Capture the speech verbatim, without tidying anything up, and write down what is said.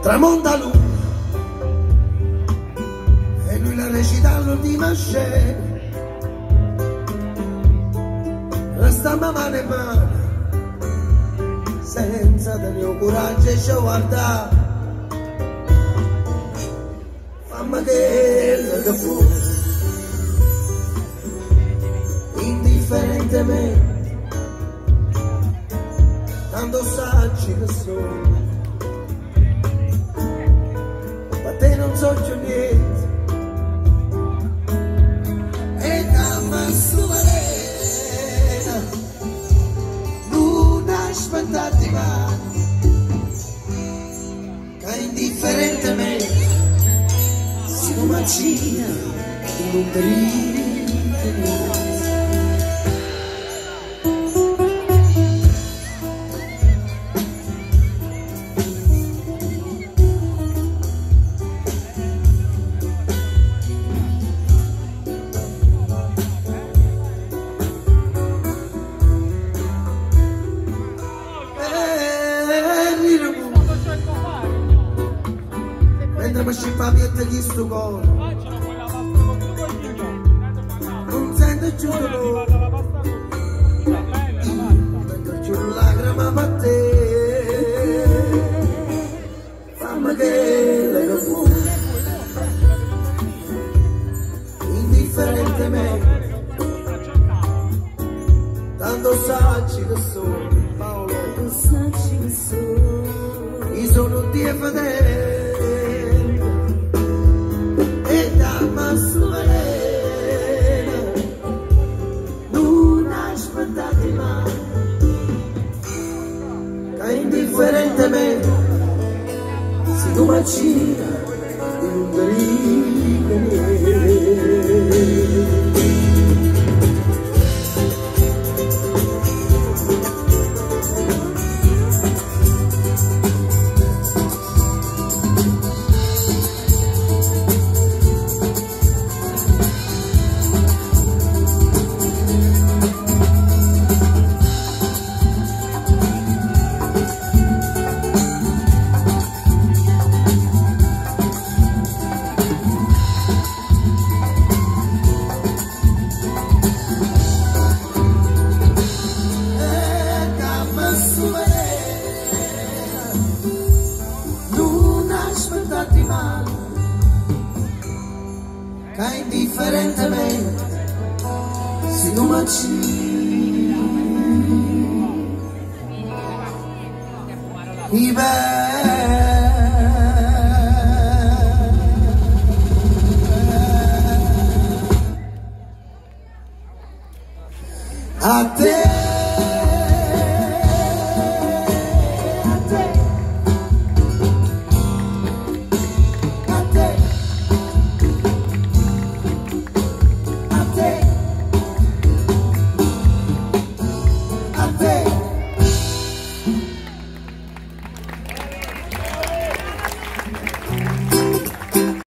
tramonta lui e lui la recita all'ultima scena. Restiamo mano in mano senza tenere coraggio e ci guardare. Fammi che che fu indifferentemente, tanto saggi che sono, ma te non so più niente. E dammi su Marena, non aspettarti mai, che indifferentemente si macina in un dritto. Mentre mi scippa pietta di sto cuore, non sento più dolore, sento più lacrime per te. Fammi che le fu indifferentemente, tanto saggi che sono, Paolo, tanto saggi che sono, io sono Dio fedele. Non aspettati mai, che indifferentemente si tu macina in un delirio. Che indifferentemente si tu macini i a te.